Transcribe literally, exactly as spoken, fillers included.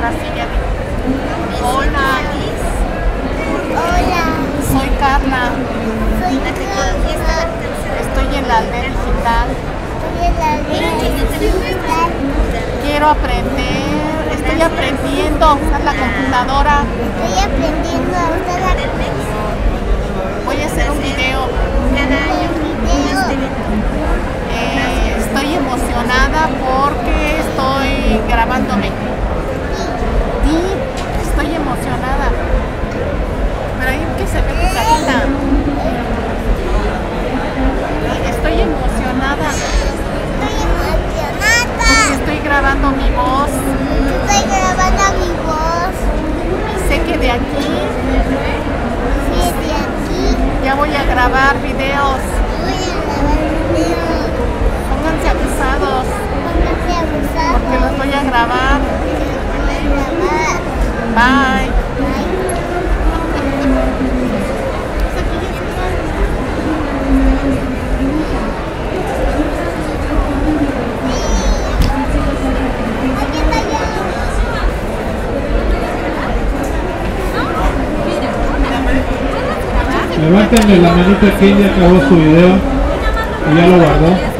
Ahora sí ya digo. Hola. Hola. Soy Carla. Soy Carla. Estoy en la aldea digital. Soy en la aldea digital. Quiero aprender. Estoy aprendiendo a usar la computadora. Estoy aprendiendo a usar la computadora. Voy a hacer un video. Eh, estoy emocionada porque estoy grabándome. Sí, estoy emocionada. Pero ahí que se ve tu carita. Estoy emocionada. Estoy emocionada. Estoy grabando mi voz. Estoy grabando mi voz. Y sé que de aquí, Sí, de aquí. ya voy a grabar videos. Voy a grabar videos. Pónganse abusados. Pónganse abusados. Porque los voy a grabar. Voy a grabar. Bye. Bye. Levántenle la manita que ella acabó su video y ya lo guardó.